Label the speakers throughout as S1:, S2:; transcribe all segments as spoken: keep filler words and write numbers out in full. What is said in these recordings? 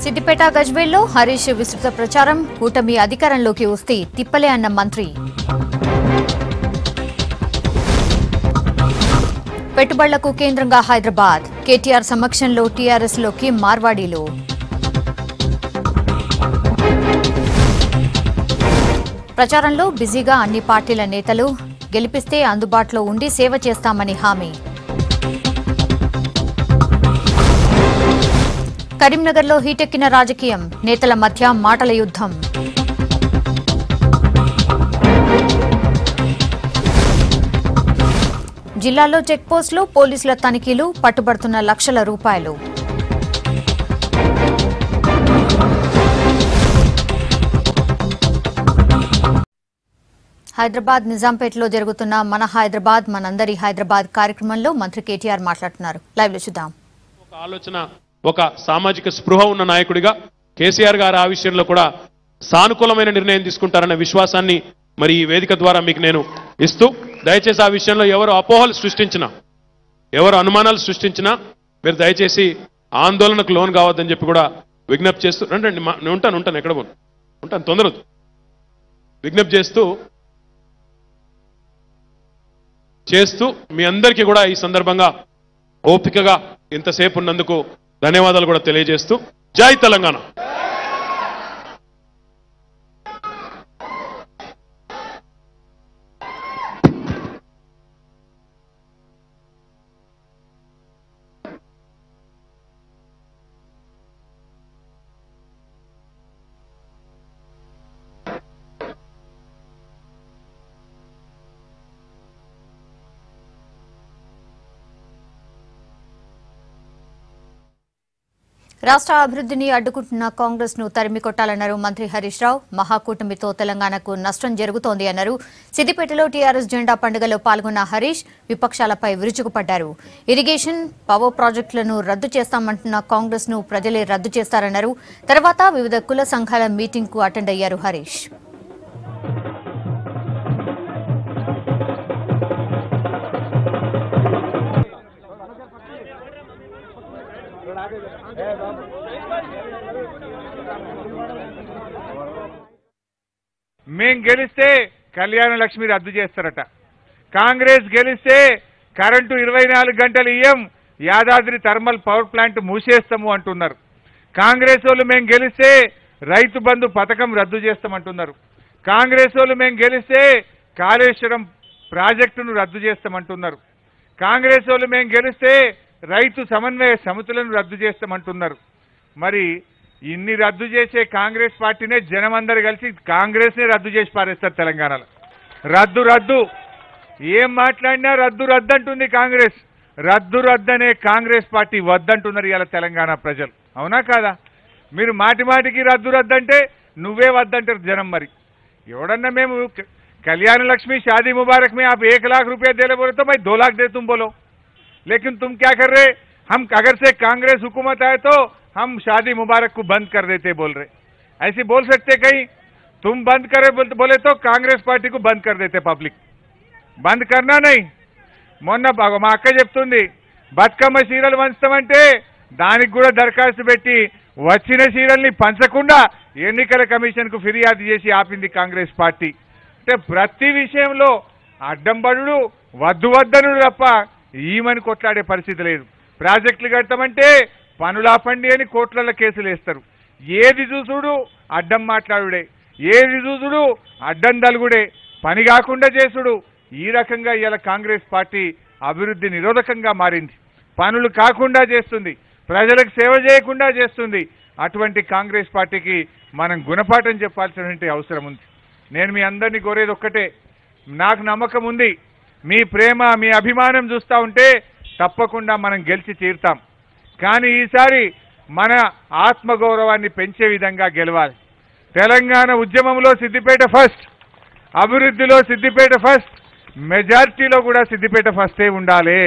S1: సిద్దిపేట గజ్వేల్లో హరీష్ విస్తృత ప్రచారం కూటమి అధికారంలోకి వస్తే తిప్పలే అన్న మంత్రి. పెట్టుబడులకు కేంద్రంగా హైదరాబాద్ కేటీఆర్ సమక్షంలో టీఆర్ఎస్ లోకి మార్వాడీలు. ప్రచారంలో బిజీగా అన్ని పార్టీల నేతలు గెలిపిస్తే అందుబాటులో ఉండి సేవ చేస్తామని హామీ. కరీంనగర్లో హీటెక్కిన రాజకీయం నేతల మధ్య మాటల యుద్ధం. జిల్లాలో చెక్పోస్టులు పోలీసుల తనిఖీలు పట్టుబడుతున్న లక్షల రూపాయలు. హైదరాబాద్ నిజాంపేటలో జరుగుతున్న మన హైదరాబాద్ మనందరి హైదరాబాద్ కార్యక్రమంలో మంత్రి కేటీఆర్ మాట్లాడుతున్నారు. లైవ్ లో చూద్దాం.
S2: ఒక ఆలోచన ఒక సామాజిక స్పృహ ఉన్న నాయకుడిగా కేసీఆర్ గారు ఆ విషయంలో కూడా సానుకూలమైన నిర్ణయం తీసుకుంటారన్న విశ్వాసాన్ని మరి ఈ వేదిక ద్వారా మీకు నేను ఇస్తూ దయచేసి ఆ విషయంలో ఎవరు అపోహలు సృష్టించినా ఎవరు అనుమానాలు సృష్టించినా మీరు దయచేసి ఆందోళనకు లోన్ కావద్దని చెప్పి కూడా విజ్ఞప్తి చేస్తూ రండి నేను ఉంటాను ఉంటాను ఎక్కడ పోను ఉంటాను తొందర విజ్ఞప్తి చేస్తూ చేస్తూ మీ అందరికీ కూడా ఈ సందర్భంగా ఓపికగా ఇంతసేపు ఉన్నందుకు ధన్యవాదాలు కూడా తెలియజేస్తూ జై తెలంగాణ.
S1: రాష్ట్ర అభివృద్ధిని అడ్డుకుంటున్న కాంగ్రెస్ ను తరిమి కొట్టాలన్నారు మంత్రి హరీష్ రావు. మహాకూటమితో తెలంగాణకు నష్టం జరుగుతోంది అన్నారు. సిద్దిపేటలో టీఆర్ఎస్ జెండా పండుగలో పాల్గొన్న హరీష్ విపక్షాలపై విరుచుకుపడ్డారు. ఇరిగేషన్ పవర్ ప్రాజెక్టులను రద్దు చేస్తామంటున్న కాంగ్రెస్ ను ప్రజలే రద్దు చేస్తారన్నారు. తర్వాత వివిధ కుల సంఘాల మీటింగ్ కు అటెండ్ అయ్యారు హరీష్.
S3: మేం గెలిస్తే కళ్యాణ లక్ష్మి రద్దు చేస్తారట, కాంగ్రెస్ గెలిస్తే కరెంటు ఇరవై నాలుగు గంటలు ఇయ్యం, యాదాద్రి థర్మల్ పవర్ ప్లాంట్ మూసేస్తాము అంటున్నారు. కాంగ్రెస్ వాళ్ళు మేము గెలిస్తే రైతు బంధు పథకం రద్దు చేస్తామంటున్నారు. కాంగ్రెస్ వాళ్ళు మేము గెలిస్తే కాళేశ్వరం ప్రాజెక్టును రద్దు చేస్తామంటున్నారు. కాంగ్రెస్ వాళ్ళు మేము గెలిస్తే రైతు సమన్వయ సమితులను రద్దు చేస్తామంటున్నారు. మరి ఇన్ని రద్దు చేసే కాంగ్రెస్ పార్టీనే జనమందరూ కలిసి కాంగ్రెస్నే రద్దు చేసి పారేస్తారు తెలంగాణలో. రద్దు రద్దు ఏం మాట్లాడినా రద్దు రద్దు అంటుంది కాంగ్రెస్. రద్దు రద్దు అనే కాంగ్రెస్ పార్టీ వద్దంటున్నారు ఇవాళ తెలంగాణ ప్రజలు. అవునా కాదా? మీరు మాటి మాటికి రద్దు రద్దు అంటే నువ్వే వద్దంటారు జనం. మరి ఎవడన్నా మేము कल्याण लक्ष्मी शादी मुबारक में आप एक लाख रुपए दे ले बोले तो भाई दो लाख दे तुम बोलो, लेकिन तुम क्या कर रहे, हम अगर से कांग्रेस हुकूमत आए तो हम शादी मुबारक को बंद कर देते बोल रहे. ऐसे बोल सकते कहीं? तुम बंद करे बोले तो कांग्रेस पार्टी को बंद कर देते. पब्लिक बंद करना नहीं. మొన్న మా అక్క చెప్తుంది బతుకమ్మ సీరియల్ పంచుతామంటే దానికి కూడా దరఖాస్తు పెట్టి వచ్చిన సీరియల్ని పంచకుండా ఎన్నికల కమిషన్ కు ఫిర్యాదు చేసి ఆపింది కాంగ్రెస్ పార్టీ. అంటే ప్రతి విషయంలో అడ్డంబడుడు వద్దు వద్దనుడు తప్ప ఈమని కొట్లాడే పరిస్థితి లేదు. ప్రాజెక్టులు కడతామంటే పనులాపండి అని కోట్ల కేసులు వేస్తారు. ఏది చూసుడు అడ్డం మాట్లాడుడే, ఏది చూసుడు అడ్డం దలుగుడే, పని కాకుండా చేసుడు. ఈ రకంగా ఇవాళ కాంగ్రెస్ పార్టీ అభివృద్ధి నిరోధకంగా మారింది. పనులు కాకుండా చేస్తుంది, ప్రజలకు సేవ చేయకుండా చేస్తుంది. అటువంటి కాంగ్రెస్ పార్టీకి మనం గుణపాఠం చెప్పాల్సినటువంటి అవసరం ఉంది. నేను మీ అందరినీ కోరేది ఒక్కటే, నాకు నమ్మకం ఉంది మీ ప్రేమ మీ అభిమానం చూస్తూ ఉంటే తప్పకుండా మనం గెలిచి తీరుతాం. కానీ ఈసారి మన ఆత్మగౌరవాన్ని పెంచే విధంగా గెలవాలి. తెలంగాణ ఉద్యమంలో సిద్దిపేట ఫస్ట్, అభివృద్ధిలో సిద్దిపేట ఫస్ట్, మెజారిటీలో కూడా సిద్దిపేట ఫస్టే ఉండాలి.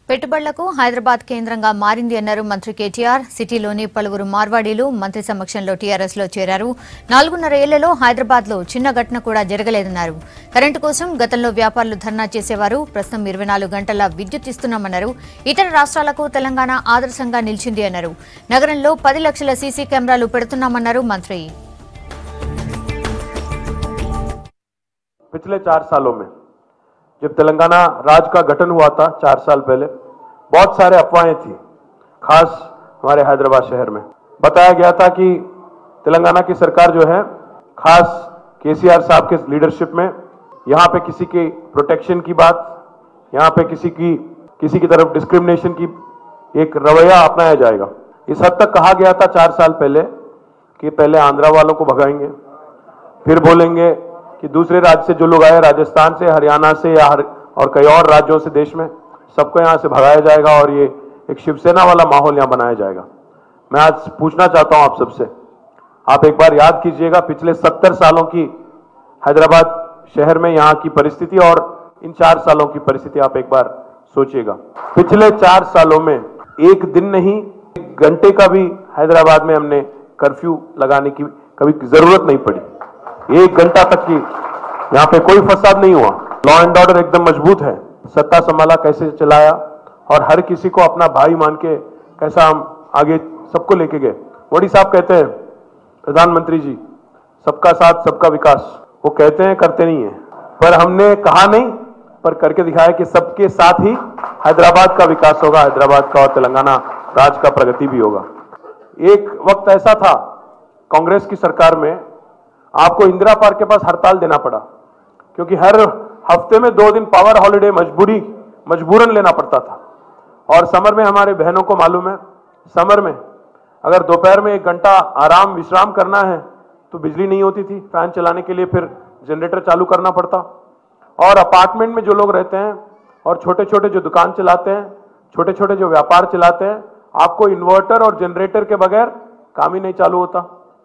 S1: పెట్టుబడులకు హైదరాబాద్ కేంద్రంగా మారింది అన్నారు మంత్రి కేటీఆర్. సిటీలోని పలువురు మార్వాడీలు మంత్రి సమక్షంలో టీఆర్ఎస్ లో చేరారు. నాలుగున్నర ఏళ్లలో హైదరాబాద్ లో చిన్న ఘటన కూడా జరగలేదన్నారు. కరెంటు కోసం గతంలో వ్యాపారులు ధర్నా చేసేవారు. ప్రస్తుతం ఇరవై నాలుగు గంటల విద్యుత్ ఇస్తున్నామన్నారు. ఇతర రాష్ట్రాలకు తెలంగాణ ఆదర్శంగా నిలిచింది అన్నారు. నగరంలో పది లక్షల సీసీ కెమెరాలు పెడుతున్నామన్నారు మంత్రి.
S4: पिछले चार सालों में जब तेलंगाना राज्य का गठन हुआ था चार साल पहले, बहुत सारे अफवाहें थी, खास हमारे हैदराबाद शहर में बताया गया था कि तेलंगाना की सरकार जो है, खास केसीआर साहब के लीडरशिप में, यहाँ पे किसी की प्रोटेक्शन की बात, यहाँ पे किसी की किसी की तरफ डिस्क्रिमिनेशन की एक रवैया अपनाया जाएगा। इस हद तक कहा गया था चार साल पहले कि पहले आंध्रा वालों को भगाएंगे, फिर बोलेंगे कि दूसरे राज्य से जो लोग आए, राजस्थान से, हरियाणा से या हर और कई और राज्यों से देश में, सबको यहाँ से भगाया जाएगा और ये एक शिवसेना वाला माहौल यहाँ बनाया जाएगा। मैं आज पूछना चाहता हूँ आप सबसे, आप एक बार याद कीजिएगा पिछले सत्तर सालों की हैदराबाद शहर में यहाँ की परिस्थिति और इन चार सालों की परिस्थिति आप एक बार सोचिएगा। पिछले चार सालों में एक दिन नहीं, एक घंटे का भी हैदराबाद में हमने कर्फ्यू लगाने की कभी जरूरत नहीं पड़ी। एक घंटा तक की यहाँ पे कोई फसाद नहीं हुआ। लॉ एंड ऑर्डर एकदम मजबूत है। सत्ता संभाला कैसे चलाया और हर किसी को अपना भाई मान के कैसा हम आगे सबको लेके गए। मोदी साहब कहते हैं, प्रधानमंत्री जी, सबका साथ सबका विकास, वो कहते हैं करते नहीं है, पर हमने कहा नहीं पर करके दिखाया कि सबके साथ ही हैदराबाद का विकास होगा, हैदराबाद का और तेलंगाना राज्य का प्रगति भी होगा। एक वक्त ऐसा था कांग्रेस की सरकार में, आपको इंदिरा पार्क के पास हड़ताल देना पड़ा क्योंकि हर हफ्ते में दो दिन पावर हॉलिडे मजबूरी मजबूरन लेना पड़ता था। और समर में हमारे बहनों को मालूम है, समर में अगर दोपहर में एक घंटा आराम विश्राम करना है तो बिजली नहीं होती थी, फैन चलाने के लिए फिर जनरेटर चालू करना पड़ता। और अपार्टमेंट में जो लोग रहते हैं और छोटे छोटे जो दुकान चलाते हैं, छोटे छोटे जो व्यापार चलाते हैं, आपको इन्वर्टर और जनरेटर के बगैर काम ही नहीं चालू होता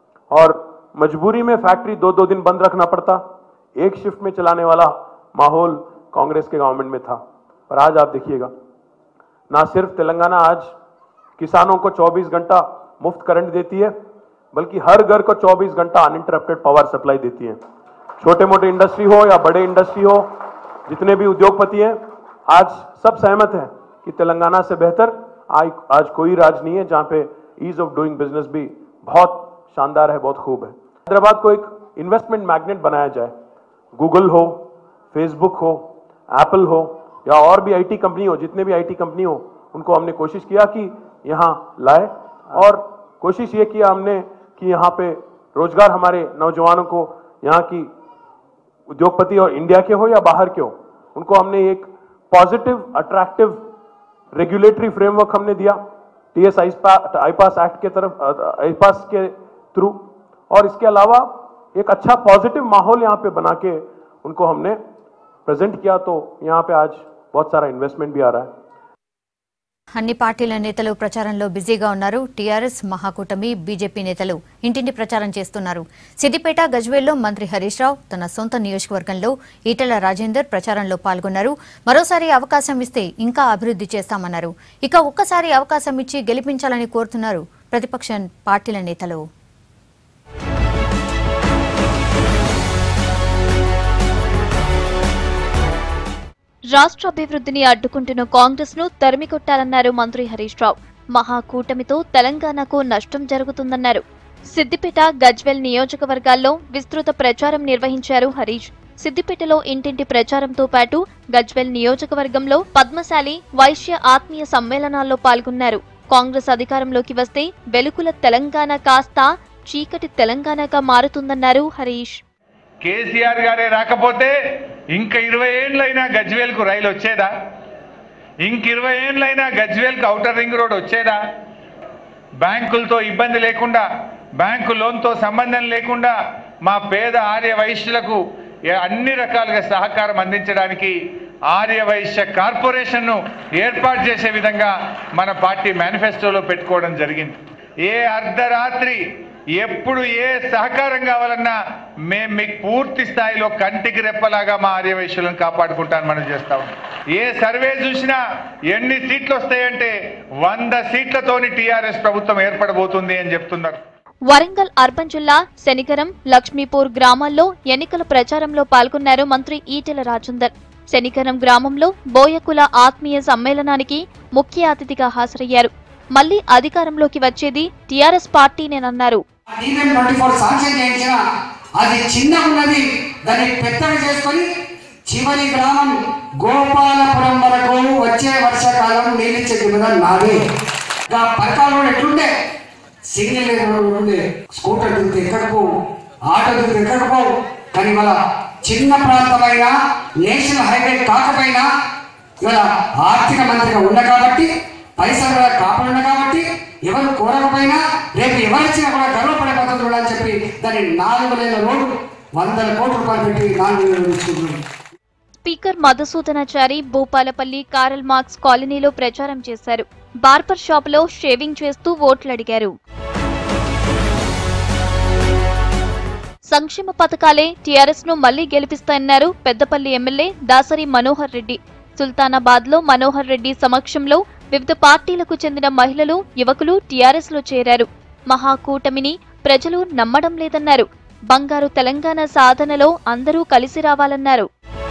S4: और मजबूरी में फैक्ट्री दो दो दिन बंद रखना पड़ता। एक शिफ्ट में चलाने वाला माहौल कांग्रेस के गवर्नमेंट में था। पर आज आप देखिएगा, ना सिर्फ तेलंगाना आज किसानों को चौबीस घंटा मुफ्त करंट देती है, बल्कि हर घर को चौबीस घंटा अनइंटरप्टेड पावर सप्लाई देती है। छोटे मोटे इंडस्ट्री हो या बड़े इंडस्ट्री हो, जितने भी उद्योगपति हैं, आज सब सहमत हैं कि तेलंगाना से बेहतर आज आज कोई राज्य नहीं है जहां पे ईज ऑफ डूइंग बिजनेस भी बहुत शानदार है, बहुत खूब है। हैदराबाद को एक इन्वेस्टमेंट मैग्नेट बनाया जाए। गूगल हो, फेसबुक हो, एप्पल हो या और भी आईटी कंपनी हो, जितने भी आईटी कंपनी हो, उनको हमने कोशिश किया कि यहाँ लाए और कोशिश ये किया हमने कि यहाँ पे रोजगार हमारे नौजवानों को, यहाँ की उद्योगपति और इंडिया के हो या बाहर के हो, उनको हमने एक पॉजिटिव अट्रैक्टिव रेगुलेटरी फ्रेमवर्क हमने दिया टीएस आईपास एक्ट के तरफ आईपास के थ्रू। और इसके अलावा एक अच्छा पॉजिटिव माहौल यहाँ पे बना के उनको हमने प्रेजेंट किया, तो यहाँ पे आज बहुत सारा इन्वेस्टमेंट भी आ रहा है।
S1: అన్ని పార్టీల నేతలు ప్రచారంలో బిజీగా ఉన్నారు. టీఆర్ఎస్, మహాకూటమి, బీజేపీ నేతలు ఇంటింటి ప్రచారం చేస్తున్నారు. సిద్దిపేట, గజ్వేల్లో మంత్రి హరీష్ రావు తన సొంత నియోజకవర్గంలో ఈటెల రాజేందర్ ప్రచారంలో పాల్గొన్నారు. మరోసారి అవకాశం ఇస్తే ఇంకా అభివృద్ధి చేస్తామన్నారు. ఇక ఒక్కసారి అవకాశం ఇచ్చి గెలిపించాలని కోరుతున్నారు ప్రతిపక్ష పార్టీల నేతలు.
S5: రాష్ట్రాభివృద్ధిని అడ్డుకుంటున్న కాంగ్రెస్ ను తరిమికొట్టాలన్నారు మంత్రి హరీష్ రావు. మహాకూటమితో తెలంగాణకు నష్టం జరుగుతుందన్నారు. సిద్దిపేట, గజ్వేల్ నియోజకవర్గాల్లో విస్తృత ప్రచారం నిర్వహించారు హరీష్. సిద్దిపేటలో ఇంటింటి ప్రచారంతో పాటు గజ్వేల్ నియోజకవర్గంలో పద్మశాలి, వైశ్య ఆత్మీయ సమ్మేళనాల్లో పాల్గొన్నారు. కాంగ్రెస్ అధికారంలోకి వస్తే వెలుగుల తెలంగాణ కాస్త చీకటి తెలంగాణగా మారుతుందన్నారు హరీష్.
S3: కేసీఆర్ గారే రాకపోతే ఇంక ఇరవై ఏళ్ళైనా గజ్వేల్కు రైలు వచ్చేదా? ఇంక ఇరవై ఏళ్ళైనా గజ్వేల్కు ఔటర్ రింగ్ రోడ్ వచ్చేదా? బ్యాంకులతో ఇబ్బంది లేకుండా, బ్యాంకు లోన్తో సంబంధం లేకుండా మా పేద ఆర్య వైశ్యులకు అన్ని రకాలుగా సహకారం అందించడానికి ఆర్య వైశ్య కార్పొరేషన్ను ఏర్పాటు చేసే విధంగా మన పార్టీ మేనిఫెస్టోలో పెట్టుకోవడం జరిగింది. ఏ అర్ధరాత్రి ఎప్పుడు ఏ సహకారం కావాలన్నా మేము మీకు పూర్తి స్థాయిలో కంటికి రెప్పలాగా మా ఆర్య వైశ్యులను కాపాడుకుంటాను మనం చేస్తాం. ఏ సర్వే చూసినా ఎన్ని సీట్లు వస్తాయంటే వంద సీట్లతోని టీఆర్ఎస్ ప్రభుత్వం ఏర్పడబోతుంది అని చెప్తున్నారు.
S5: వరంగల్ అర్బన్ జిల్లా శనికరం, లక్ష్మీపూర్ గ్రామాల్లో ఎన్నికల ప్రచారంలో పాల్గొన్నారు మంత్రి ఈటెల రాజేందర్. శనికరం గ్రామంలో బోయకుల ఆత్మీయ సమ్మేళనానికి ముఖ్య అతిథిగా హాజరయ్యారు. మళ్లీ అధికారంలోకి వచ్చేది టీఆర్ఎస్ పార్టీనేనన్నారు.
S6: అది చిన్నగున్నది, దాన్ని పెద్దగా చేసుకొని చివరి గ్రామం గోపాలపురం వరకు వచ్చే వర్షాకాలం నీళ్ళిచ్చే దిగుదల నాదే. పథకాలు కూడా ఎట్లుండే, సింగిల్ ఉండే, స్కూటర్ దిగితే ఎక్కడికో, ఆటో దిగితే ఎక్కడికో. కానీ ఇవాళ చిన్న ప్రాంతమైన నేషనల్ హైవే కాకపోయినా ఇవాళ ఆర్థిక మంత్రిగా ఉన్న కాబట్టి, పైసలు కూడా కాపాడిన కాబట్టి, ఎవరు కోరకపోయినా రేపు ఎవరిచ్చినా కూడా గర్వపడే పద్ధతులు అని చెప్పి దాన్ని నాలుగు వేల రోడ్డు వందల కోట్ల రూపాయలు పెట్టి నాలుగు వేలు తీసుకుంటున్నారు.
S5: Speaker Madhusudhanachari Bhupalpally Karl Marx కాలనీలో ప్రచారం చేశారు. బార్బర్ షాప్ లో షేవింగ్ చేస్తూ ఓట్లు అడిగారు. సంక్షేమ పథకాలే టీఆర్ఎస్ ను మళ్లీ గెలిపిస్తాయన్నారు పెద్దపల్లి ఎమ్మెల్యే దాసరి మనోహర్ రెడ్డి. సుల్తానాబాద్ లో మనోహర్ రెడ్డి సమక్షంలో వివిధ పార్టీలకు చెందిన మహిళలు, యువకులు టీఆర్ఎస్ లో చేరారు. మహాకూటమిని ప్రజలు నమ్మడం లేదన్నారు. బంగారు తెలంగాణ సాధనలో అందరూ కలిసి రావాలన్నారు.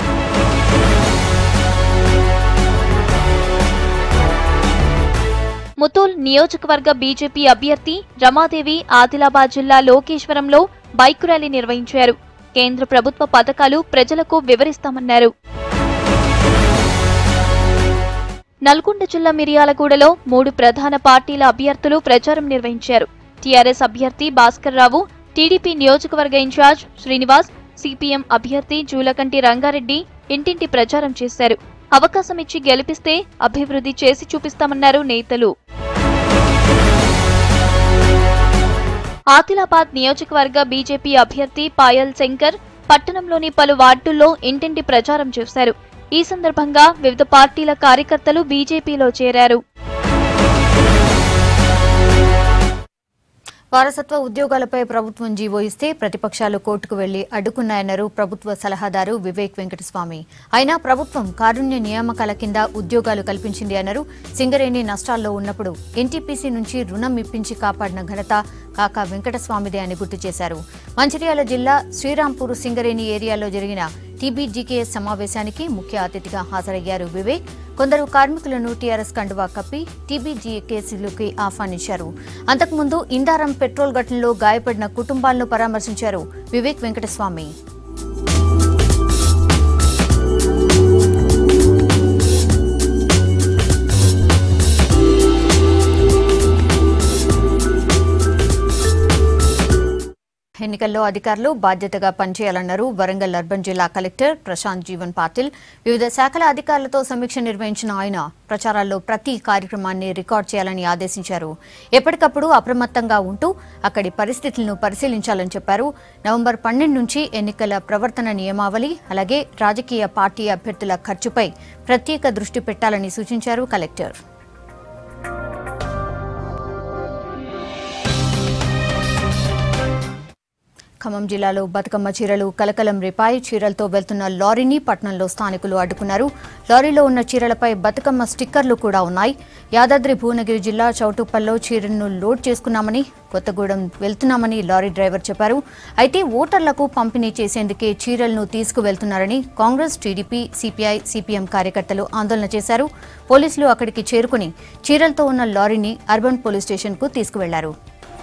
S5: ముతూల్ నియోజకవర్గ బీజేపీ అభ్యర్థి రమాదేవి ఆదిలాబాద్ జిల్లా లోకేశ్వరంలో బైక్ ర్యాలీ నిర్వహించారు. కేంద్ర ప్రభుత్వ పథకాలు ప్రజలకు వివరిస్తామన్నారు. నల్గొండ జిల్లా మిర్యాలగూడలో మూడు ప్రధాన పార్టీల అభ్యర్థులు ప్రచారం నిర్వహించారు. టీఆర్ఎస్ అభ్యర్థి భాస్కర్ రావు, టీడీపీ నియోజకవర్గ ఇన్ఛార్జ్ శ్రీనివాస్, సిపిఎం అభ్యర్థి జూలకంటి రంగారెడ్డి ఇంటింటి ప్రచారం చేశారు. అవకాశం ఇచ్చి గెలిపిస్తే అభివృద్ధి చేసి చూపిస్తామన్నారు నేతలు. ఆదిలాబాద్ నియోజకవర్గ బీజేపీ అభ్యర్థి పాయల్ శంకర్ పట్టణంలోని పలు వార్డుల్లో ఇంటింటి ప్రచారం చేశారు. ఈ సందర్భంగా వివిధ పార్టీల కార్యకర్తలు బీజేపీలో చేరారు.
S1: వారసత్వ ఉద్యోగాలపై ప్రభుత్వం జీవో ఇస్తే ప్రతిపక్షాలు కోర్టుకు వెళ్లి అడ్డుకున్నాయన్నారు ప్రభుత్వ సలహాదారు వివేక్ వెంకటస్వామి. అయినా ప్రభుత్వం కారుణ్య నియామకాల కింద ఉద్యోగాలు కల్పించింది అన్నారు. సింగరేణి నష్టాల్లో ఉన్నప్పుడు ఎన్టీపీసీ నుంచి రుణం ఇప్పించి కాపాడిన ఘనత కాకా వెంకటస్వామిదే అని గుర్తు చేశారు. మంచిర్యాల జిల్లా శ్రీరాంపూర్ సింగరేణి ఏరియాలో జరిగిన టీబీజీకేఎస్ సమావేశానికి ముఖ్య అతిథిగా హాజరయ్యారు వివేక్. కొందరు కార్మికులను టీఆర్ఎస్ కండువా కప్పి టీబీజీకేసీలోకి ఆహ్వానించారు. అంతకుముందు ఇందారం పెట్రోల్ ఘటనలో గాయపడిన కుటుంబాలను పరామర్శించారు వివేక్ వెంకటస్వామి. ఎన్నికల్లో అధికారులు బాధ్యతగా పనిచేయాలన్నారు వరంగల్ అర్బన్ జిల్లా కలెక్టర్ ప్రశాంత్ జీవన్ పాటిల్. వివిధ శాఖల అధికారులతో సమీక్ష నిర్వహించిన ఆయన ప్రచారాల్లో ప్రతి కార్యక్రమాన్ని రికార్డు చేయాలని ఆదేశించారు. ఎప్పటికప్పుడు అప్రమత్తంగా ఉంటూ అక్కడి పరిస్థితులను పరిశీలించాలని చెప్పారు. నవంబర్ పన్నెండు నుంచి ఎన్నికల ప్రవర్తన నియమావళి, అలాగే రాజకీయ పార్టీ అభ్యర్థుల ఖర్చుపై ప్రత్యేక దృష్టి పెట్టాలని సూచించారు కలెక్టర్. ఖమ్మం జిల్లాలో బతుకమ్మ చీరలు కలకలం రేపాయి. చీరలతో వెళ్తున్న లారీని పట్టణంలో స్థానికులు అడ్డుకున్నారు. లారీలో ఉన్న చీరలపై బతుకమ్మ స్టిక్కర్లు కూడా ఉన్నాయి. యాదాద్రి భువనగిరి జిల్లా చౌటుప్పల్లో చీరలను లోడ్ చేసుకున్నామని, కొత్తగూడెం వెళ్తున్నామని లారీ డ్రైవర్ చెప్పారు. అయితే ఓటర్లకు పంపిణీ చేసేందుకే చీరలను తీసుకువెళ్తున్నారని కాంగ్రెస్, టీడీపీ, సిపిఐ, సిపిఎం కార్యకర్తలు ఆందోళన చేశారు. పోలీసులు అక్కడికి చేరుకుని చీరలతో ఉన్న లారీని అర్బన్ పోలీస్ స్టేషన్కు తీసుకువెళ్లారు.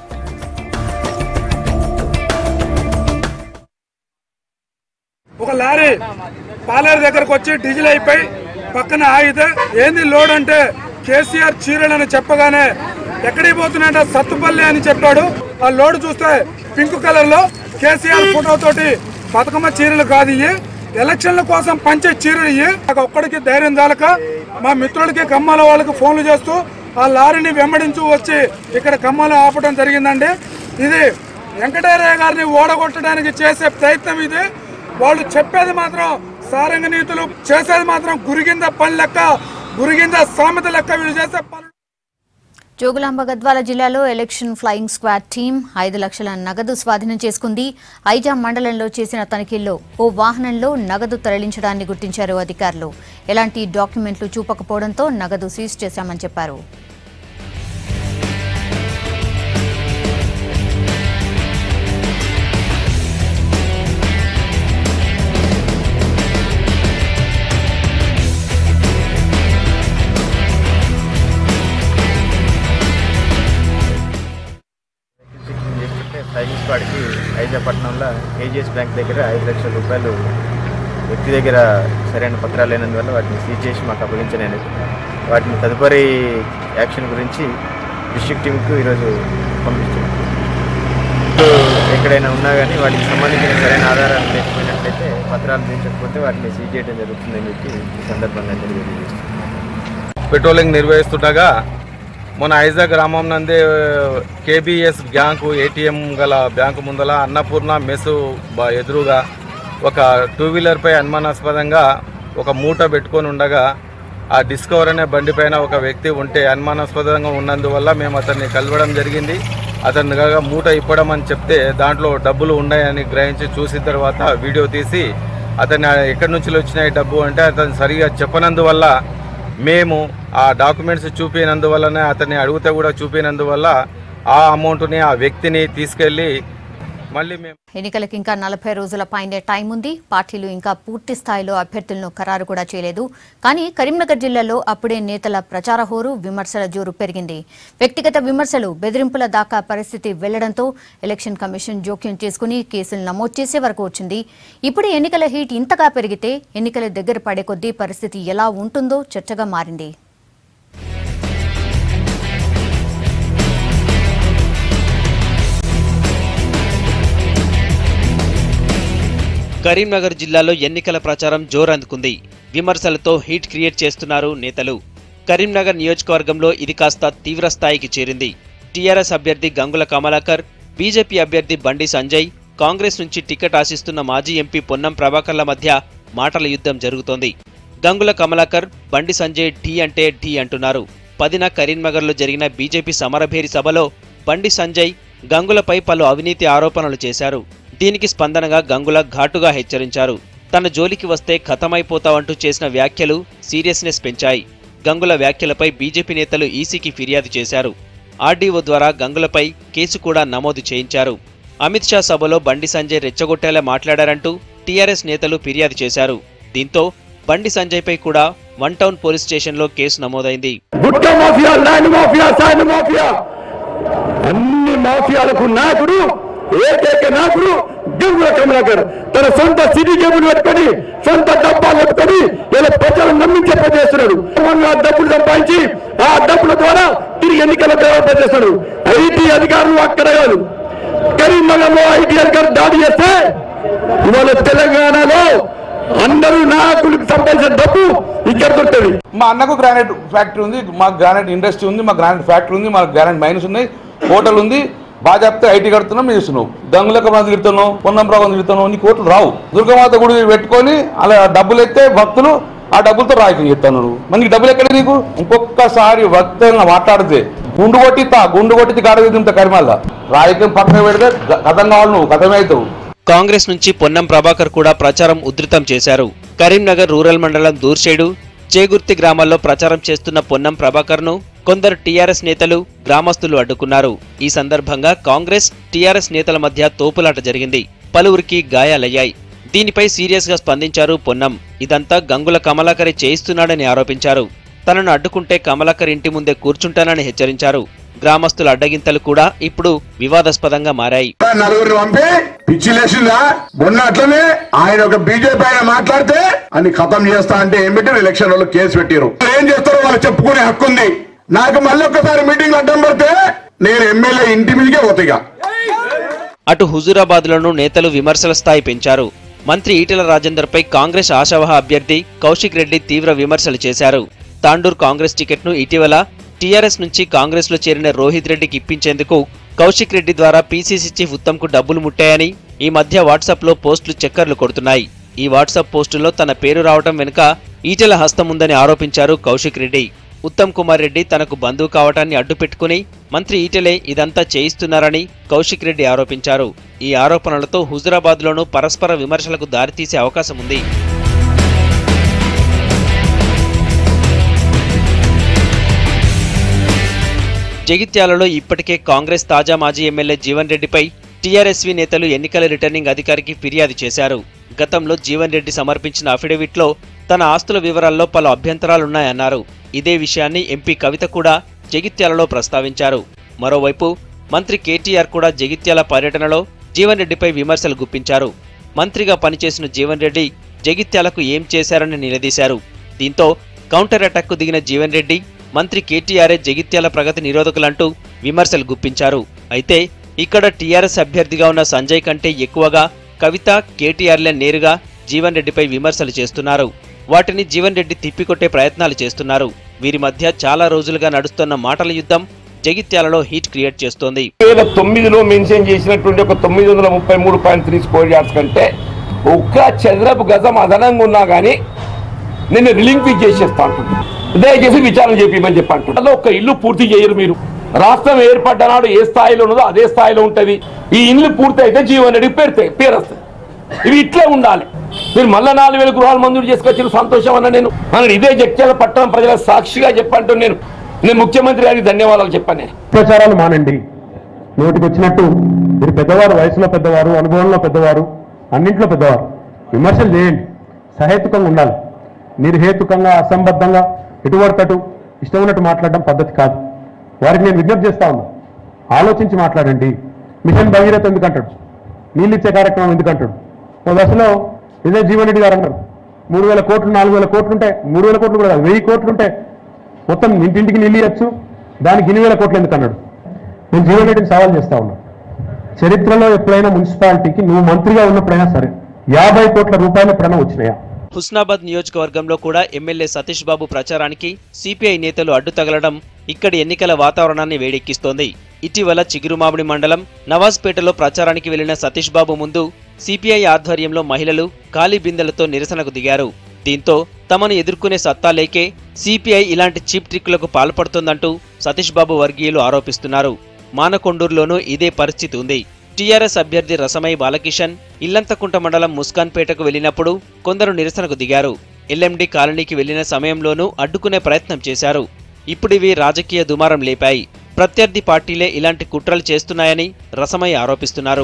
S7: ఒక లారీ పాలేరు దగ్గరకు వచ్చి డీజిల్ అయిపోయి పక్కన ఆగితే ఏంది లోడ్ అంటే కేసీఆర్ చీరలని చెప్పగానే ఎక్కడికి పోతున్నాయంటే సత్తుపల్లి అని చెప్పాడు. ఆ లోడ్ చూస్తే పింక్ కలర్ లో కేసీఆర్ ఫోటో తోటి బతుకమ్మ చీరలు కాదు ఇవి, ఎలక్షన్ల కోసం పంచే చీరలు ఇవి. నాకు ఒక్కడికి ధైర్యం చాలక మా మిత్రులకి ఖమ్మాల వాళ్ళకి ఫోన్లు చేస్తూ ఆ లారీని వెంబడించు వచ్చి ఇక్కడ ఖమ్మాలో ఆపడం జరిగిందండి. ఇది వెంకటేరయ్య గారిని ఓడగొట్టడానికి చేసే ప్రయత్నం ఇది. వాళ్ళు చెప్పేది మాత్రం సారంగ నీతులు, చేసేది మాత్రం గురిగింద పని లెక్క, గురిగింద సామెత లెక్క వీళ్ళు చేసే పనులు.
S1: జోగులాంబ గద్వాల జిల్లాలో ఎలక్షన్ ఫ్లయింగ్ స్క్వాడ్ టీం ఐదు లక్షల నగదు స్వాధీనం చేసుకుంది. ఐజాం మండలంలో చేసిన తనిఖీల్లో ఓ వాహనంలో నగదు తరలించడాన్ని గుర్తించారు అధికారులు. ఎలాంటి డాక్యుమెంట్లు చూపకపోవడంతో నగదు సీజ్ చేశామని చెప్పారు.
S8: ఫ్లయింగ్ స్క్వాడ్కి ఐజాపట్నంలో ఏజిఎస్ బ్యాంక్ దగ్గర ఐదు లక్షల రూపాయలు వ్యక్తి దగ్గర సరైన పత్రాలు లేనందువల్ల వాటిని సీజ్ చేసి మాకు అప్పగించలేదు. వాటిని తదుపరి యాక్షన్ గురించి డిస్ట్రిక్ట్ టీంకు ఈరోజు పంపిస్తున్నాం. ఎక్కడైనా ఉన్నా కానీ వాటికి సంబంధించిన సరైన ఆధారాలు లేకపోయినట్లయితే పత్రాలు తీర్చకపోతే వాటిని సీజ్ చేయడం జరుగుతుందని చెప్పి ఈ సందర్భంగా తెలియజేస్తున్నాం.
S9: పెట్రోలింగ్ నిర్వహిస్తుండగా మన ఐజా గ్రామం నందే కేబీఎస్ బ్యాంకు ఏటీఎం గల బ్యాంకు ముందల అన్నపూర్ణ మెస్ ఎదురుగా ఒక టూ వీలర్పై అనుమానాస్పదంగా ఒక మూట పెట్టుకొని ఉండగా ఆ డిస్కవర్ అనే బండిపైన ఒక వ్యక్తి ఉంటే అనుమానాస్పదంగా ఉన్నందువల్ల మేము అతన్ని కలవడం జరిగింది. అతన్ని మూట ఇప్పడం అని చెప్తే దాంట్లో డబ్బులు ఉన్నాయని గ్రహించి చూసిన తర్వాత వీడియో తీసి అతన్ని ఎక్కడి నుంచి వచ్చినాయి డబ్బు అంటే అతను సరిగా చెప్పనందువల్ల మేము ఆ డాక్యుమెంట్స్ చూపినందువల్లనే అతన్ని అడిగితే కూడా చూపినందువల్ల ఆ అమౌంట్ని ఆ వ్యక్తిని తీసుకెళ్ళి మళ్ళీ మేము
S1: ఎన్నికలకు ఇంకా నలభై రోజుల పైనే టైం ఉంది. పార్టీలు ఇంకా పూర్తి స్థాయిలో అభ్యర్థులను ఖరారు కూడా చేయలేదు. కానీ కరీంనగర్ జిల్లాలో అప్పుడే నేతల ప్రచార హోరు, విమర్శల జోరు పెరిగింది. వ్యక్తిగత విమర్శలు, బెదిరింపుల దాకా పరిస్థితి వెళ్లడంతో ఎలక్షన్ కమిషన్ జోక్యం చేసుకుని కేసులు నమోదు చేసే వరకు వచ్చింది. ఇప్పుడు ఎన్నికల హీట్ ఇంతగా పెరిగితే ఎన్నికల దగ్గర పడే కొద్దీ పరిస్థితి ఎలా ఉంటుందో చర్చగా మారింది.
S10: కరీంనగర్ జిల్లాలో ఎన్నికల ప్రచారం జోరందుకుంది. విమర్శలతో హీట్ క్రియేట్ చేస్తున్నారు నేతలు. కరీంనగర్ నియోజకవర్గంలో ఇది కాస్త తీవ్ర స్థాయికి చేరింది. టీఆర్ఎస్ అభ్యర్థి గంగుల కమలాకర్, బీజేపీ అభ్యర్థి బండి సంజయ్, కాంగ్రెస్ నుంచి టికెట్ ఆశిస్తున్న మాజీ ఎంపీ పొన్నం ప్రభాకర్ల మధ్య మాటల యుద్ధం జరుగుతోంది. గంగుల కమలాకర్, బండి సంజయ్ ఢీ అంటే ఢీ అంటున్నారు. పదిన కరీంనగర్లో జరిగిన బీజేపీ సమరభేరి సభలో బండి సంజయ్ గంగులపై పలు అవినీతి ఆరోపణలు చేశారు. దీనికి స్పందనగా గంగుల ఘాటుగా హెచ్చరించారు. తన జోలికి వస్తే ఖతమైపోతావంటూ చేసిన వ్యాఖ్యలు సీరియస్నెస్ పెంచాయి. గంగుల వ్యాఖ్యలపై బీజేపీ నేతలు ఈసీకి ఫిర్యాదు చేశారు. ఆర్డీఓ ద్వారా గంగులపై కేసు కూడా నమోదు చేయించారు. అమిత్ షా సభలో బండి సంజయ్ రెచ్చగొట్టేలా మాట్లాడారంటూ టీఆర్ఎస్ నేతలు ఫిర్యాదు చేశారు. దీంతో బండి సంజయ్పై కూడా వన్ టౌన్ పోలీస్ స్టేషన్లో కేసు నమోదైంది.
S11: అన్ని మాఫియాలకు నాయకుడు, ఏకైక నాయకుడు గంగుల కమలాకర్. తన సొంత సిటీ కేబుల్ పెట్టుకొని, సొంత డబ్బాలు పెట్టుకొని ఇలా ప్రజలను నమ్మించే పనిచేస్తున్నాడు. డబ్బులు సంపాదించి ఆ డబ్బుల ద్వారా తిరిగి ఎన్నికల పనిచేస్తాడు. ఐటీ అధికారులు అక్కడ కాదు, కరీంనగర్లో ఐటీ అధికారులు దాడి చేస్తే ఇవాళ తెలంగాణలో అందరూ నాయకులకు సంపాదించిన డబ్బు ఇక్కడ దొరుకుతుంది.
S7: మా అన్నకు గ్రానైట్ ఫ్యాక్టరీ ఉంది, మా గ్రానైట్ ఇండస్ట్రీ ఉంది, మా గ్రానైట్ ఫ్యాక్టరీ ఉంది, మా గ్రానైట్ మైన్స్ ఉన్నాయి, హోటల్ ఉంది. బాగా చెప్తే ఐటీ కడుతున్నాం, మేము చేస్తున్నావు. గంగులకు మంది తిడుతున్నావు, పొన్నంరావు తిడుతున్నావు, నీ కోట్లు రావు. దుర్గమాత గుడి పెట్టుకొని అలా డబ్బులు ఎత్తే భక్తులు ఆ డబ్బులతో రాయకం చెప్తాను. మనకి డబ్బులు ఎక్కడ నీకు? ఇంకొకసారి భక్తులను మాట్లాడితే గుండు కొట్టిస్తా, గుండు కొట్టి కాడదింత కరిమాల రాయకం పక్కన పెడితే కథం కావాలి, నువ్వు కథమే అవుతావు.
S10: కాంగ్రెస్ నుంచి పొన్నం ప్రభాకర్ కూడా ప్రచారం ఉధృతం చేశారు. కరీంనగర్ రూరల్ మండలం దూర్షేడు, చేగుర్తి గ్రామాల్లో ప్రచారం చేస్తున్న పొన్నం ప్రభాకర్ ను కొందరు టీఆర్ఎస్ నేతలు, గ్రామస్తులు అడ్డుకున్నారు. ఈ సందర్భంగా కాంగ్రెస్, టీఆర్ఎస్ నేతల మధ్య తోపులాట జరిగింది. పలువురికి గాయాలయ్యాయి. దీనిపై సీరియస్ గా స్పందించారు పొన్నం. ఇదంతా గంగుల కమలాకరే చేయిస్తున్నాడని ఆరోపించారు. తనను అడ్డుకుంటే కమలాకర్ ఇంటి ముందే కూర్చుంటానని హెచ్చరించారు. గ్రామస్తుల అడ్డగింతలు కూడా ఇప్పుడు వివాదాస్పదంగా మారాయి.
S11: నలుగురు పంపి పిచ్చి లేచిందా మొన్న అట్లనే ఆయన ఒక బీజేపీ ఆయన మాట్లాడితే అని ఖతం చేస్తా అంటే ఏం పెట్టారు, ఎలక్షన్ వాళ్ళు కేసు పెట్టారు. ఏం చేస్తారో వాళ్ళు చెప్పుకునే హక్కు ఉంది. నాకు మళ్ళీ ఒక్కసారి మీటింగ్ అడ్డం పడితే నేను ఎమ్మెల్యే ఇంటి మీదకే పోతాయిగా.
S10: అటు హుజూరాబాద్ లోనూ నేతలు విమర్శల స్థాయి పెంచారు. మంత్రి ఈటెల రాజేందర్ పై కాంగ్రెస్ ఆశావహ అభ్యర్థి కౌశిక్ రెడ్డి తీవ్ర విమర్శలు చేశారు. తాండూర్ కాంగ్రెస్ టికెట్ ను ఇటీవల టీఆర్ఎస్ నుంచి కాంగ్రెస్ లో చేరిన రోహిత్ రెడ్డికి ఇప్పించేందుకు కౌశిక్ రెడ్డి ద్వారా పీసీసీ చీఫ్ ఉత్తమ్ కు డబ్బులు ముట్టాయని ఈ మధ్య వాట్సాప్ లో పోస్టులు చక్కర్లు కొడుతున్నాయి. ఈ వాట్సాప్ పోస్టుల్లో తన పేరు రావడం వెనుక ఈటెల హస్తం ఉందని ఆరోపించారు కౌశిక్ రెడ్డి. ఉత్తమ్ కుమార్ రెడ్డి తనకు బంధువు కావటాన్ని అడ్డుపెట్టుకుని మంత్రి ఈటెలే ఇదంతా చేయిస్తున్నారని కౌశిక్ రెడ్డి ఆరోపించారు. ఈ ఆరోపణలతో హుజురాబాద్లోనూ పరస్పర విమర్శలకు దారితీసే అవకాశం ఉంది. జగిత్యాలలో ఇప్పటికే కాంగ్రెస్ తాజా మాజీ ఎమ్మెల్యే జీవన్ రెడ్డిపై టీఆర్ఎస్వీ నేతలు ఎన్నికల రిటర్నింగ్ అధికారికి ఫిర్యాదు చేశారు. గతంలో జీవన్ రెడ్డి సమర్పించిన అఫిడవిట్లో తన ఆస్తుల వివరాల్లో పలు అభ్యంతరాలున్నాయన్నారు. ఇదే విషయాన్ని ఎంపీ కవిత కూడా జగిత్యాలలో ప్రస్తావించారు. మరోవైపు మంత్రి కేటీఆర్ కూడా జగిత్యాల పర్యటనలో జీవన్ రెడ్డిపై విమర్శలు గుప్పించారు. మంత్రిగా పనిచేసిన జీవన్ రెడ్డి జగిత్యాలకు ఏం చేశారని నిలదీశారు. దీంతో కౌంటర్ అటాక్కు దిగిన జీవన్ రెడ్డి మంత్రి కేటీఆర్ఏ జగిత్యాల ప్రగతి నిరోధకులంటూ విమర్శలు గుప్పించారు. అయితే ఇక్కడ టీఆర్ఎస్ అభ్యర్థిగా ఉన్న సంజయ్ కంటే ఎక్కువగా కవిత, కేటీఆర్లే నేరుగా జీవన్ రెడ్డిపై విమర్శలు చేస్తున్నారు. వాటిని జీవన్ రెడ్డి తిప్పికొట్టే ప్రయత్నాలు చేస్తున్నారు. వీరి మధ్య చాలా రోజులుగా నడుస్తున్న మాటల యుద్ధం జగిత్యాలలో హీట్ క్రియేట్ చేస్తోంది.
S11: వేల తొమ్మిదిలో మెన్షన్ చేసినటువంటి ఒక తొమ్మిది వందల ముప్పై మూడు పాయింట్ త్రీ స్కోర్ యార్డ్స్ కంటే ఒక్క చదరపు గజం అదనంగా ఉన్నా కానీ నిన్ను రిలింక్విష్ చేసేస్తా అంటుంది. దయచేసి విచారణ చేపిమని చెప్పి అంటున్నారు. ఒక ఇల్లు పూర్తి చేయరు మీరు. రాష్ట్రం ఏర్పడ్డనాడు ఏ స్థాయిలో ఉన్నదో అదే స్థాయిలో ఉంటుంది. ఈ ఇల్లు పూర్తి అయితే జీవన్ రెడ్డి పేరు పేరు వస్తుంది. ఇవి ఇట్లే ఉండాలి. మీరు మళ్ళా నాలుగు వేల గృహాలు మంజూరు చేసుకొచ్చిన సంతోషం అన్న నేను మన ఇదే జగిత్యాల పట్టణం ప్రజల సాక్షిగా చెప్పంటూ నేను నేను ముఖ్యమంత్రి గారికి ధన్యవాదాలు చెప్పాను. నేను
S4: ప్రచారాలు మానండి. నోటికి వచ్చినట్టు మీరు పెద్దవారు, వయసులో పెద్దవారు, అనుభవంలో పెద్దవారు, అన్నింట్లో పెద్దవారు, విమర్శలు చేయండి. సహేతుకంగా ఉండాలి. నిర్హేతుకంగా అసంబద్ధంగా ఎటువడతటు ఇష్టం ఉన్నట్టు మాట్లాడడం పద్ధతి కాదు. వారికి నేను విజ్ఞప్తి చేస్తా ఉన్నా, ఆలోచించి మాట్లాడండి. మిషన్ భగీరథ ఎందుకంటాడు, నీళ్ళు ఇచ్చే కార్యక్రమం ఎందుకంటాడు. ఒక దశలో ఇదే జీవన్ రెడ్డి గారు అన్నారు, మూడు వేల కోట్లు నాలుగు వేల కోట్లు ఉంటే, మూడు వేల కోట్లు కూడా కాదు వెయ్యి కోట్లు ఉంటే మొత్తం ఇంటింటికి నీళ్ళు ఇవ్వచ్చు, దానికి ఇన్ని వేల కోట్లు ఎందుకు అన్నాడు. నేను జీవన్ రెడ్డిని సవాల్ చేస్తా ఉన్నా, చరిత్రలో ఎప్పుడైనా మున్సిపాలిటీకి నువ్వు మంత్రిగా ఉన్నప్పుడైనా సరే యాభై కోట్ల రూపాయలు ఎప్పుడైనా వచ్చినాయా?
S10: హుస్నాబాద్ నియోజకవర్గంలో కూడా ఎమ్మెల్యే సతీష్ బాబు ప్రచారానికి సిపిఐ నేతలు అడ్డు తగలడం ఇక్కడి ఎన్నికల వాతావరణాన్ని వేడెక్కిస్తోంది. ఇటీవల చిగురుమామిడి మండలం నవాజ్పేటలో ప్రచారానికి వెళ్లిన సతీష్ బాబు ముందు సిపిఐ ఆధ్వర్యంలో మహిళలు ఖాళీ బిందెలతో నిరసనకు దిగారు. దీంతో తమను ఎదుర్కొనే సత్తా లేకే సిపిఐ ఇలాంటి చీప్ ట్రిక్లకు పాల్పడుతోందంటూ సతీష్ బాబు వర్గీయులు ఆరోపిస్తున్నారు. మానకొండూరులోనూ ఇదే పరిస్థితి ఉంది. టీఆర్ఎస్ అభ్యర్థి రసమై బాలకిషన్ ఇల్లంతకుంట మండలం ముస్కాన్పేటకు వెళ్లినప్పుడు కొందరు నిరసనకు దిగారు. ఎల్ఎండి కాలనీకి వెళ్లిన సమయంలోనూ అడ్డుకునే ప్రయత్నం చేశారు. ఇప్పుడివి రాజకీయ దుమారం లేపాయి. ప్రత్యర్థి పార్టీలే ఇలాంటి కుట్రలు చేస్తున్నాయని రసమై ఆరోపిస్తున్నారు.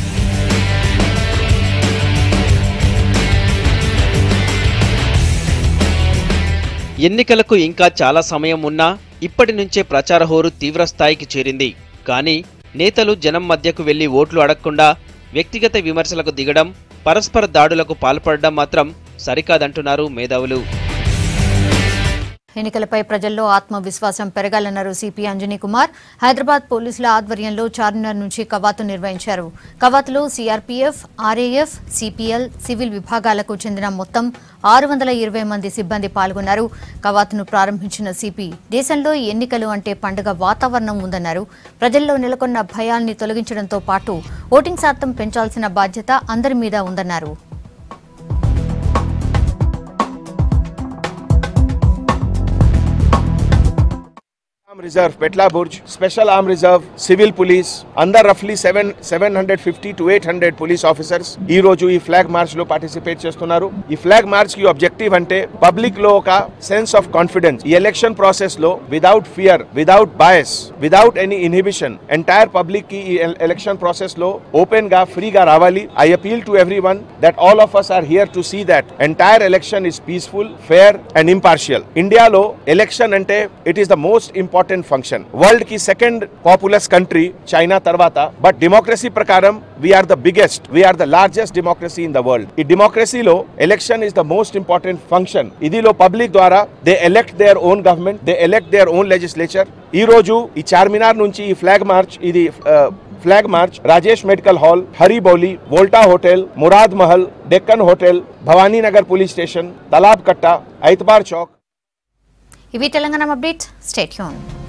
S10: ఎన్నికలకు ఇంకా చాలా సమయం ఉన్నా ఇప్పటి నుంచే ప్రచార హోరు తీవ్రస్థాయికి చేరింది. కానీ నేతలు జనం మధ్యకు వెళ్లి ఓట్లు అడగకుండా వ్యక్తిగత విమర్శలకు దిగడం, పరస్పర దాడులకు పాల్పడడం మాత్రం సరికాదంటున్నారు మేధావులు.
S1: ఎన్నికలపై ప్రజల్లో ఆత్మవిశ్వాసం పెరగాలన్నారు సిపి అంజనీ కుమార్. హైదరాబాద్ పోలీసుల ఆధ్వర్యంలో చార్మినార్ నుంచి కవాతు నిర్వహించారు. కవాతులో సిఆర్పీఎఫ్, ఆర్ఏఎఫ్, సిపిఎల్, సివిల్ విభాగాలకు చెందిన మొత్తం ఆరు వందల ఇరవై మంది సిబ్బంది పాల్గొన్నారు. కవాతును ప్రారంభించిన సిపి దేశంలో ఎన్నికలు అంటే పండుగ వాతావరణం ఉందన్నారు. ప్రజల్లో నెలకొన్న భయాల్ని తొలగించడంతో పాటు ఓటింగ్ శాతం పెంచాల్సిన బాధ్యత అందరి మీద ఉందన్నారు.
S12: Reserve, Petla Burj, Special Arm Reserve, Civil Police, under roughly seven seven hundred fifty to eight hundred police officers ఈ రోజు ఈ ఫ్లాగ్ మార్చ్ లో పార్టిసిపేట్ చేస్తున్నారు. ఈ ఫ్లాగ్ మార్చ్ కి ఆబ్జెక్టివ్ అంటే పబ్లిక్ లో ఒక సెన్స్ ఆఫ్ కాన్ఫిడెన్స్, ఈ ఎలక్షన్ ప్రాసెస్ లో without fear, without bias, without any inhibition entire public కి ఈ ఎలక్షన్ ప్రాసెస్ లో ఓపెన్ గా ఫ్రీగా రావాలి. I appeal to everyone that all of us are here to see that entire election is peaceful, fair and impartial. ఇండియాలో election అంటే it is the most important function. World కి second populous country China తర్వాత, but democracy ప్రకారం we're the biggest, we're the largest democracy in the world. ఈ డెమోక్రసీలో election is the most important function. ఇదిలో public ద్వారా they elect their own government, they elect their own legislature. ఈ రోజు ఈ చార్మినార్ నుంచి ఈ ఫ్లాగ్ మార్చ్, ఇది flag march Rajesh medical hall, Haribowli, Volta hotel, Murad Mahal, Deccan hotel, Bhavaninagar police station, Talab Katta, Aitbar Chowk.
S1: ఇవి తెలంగాణ అప్డేట్స్. Stay tuned.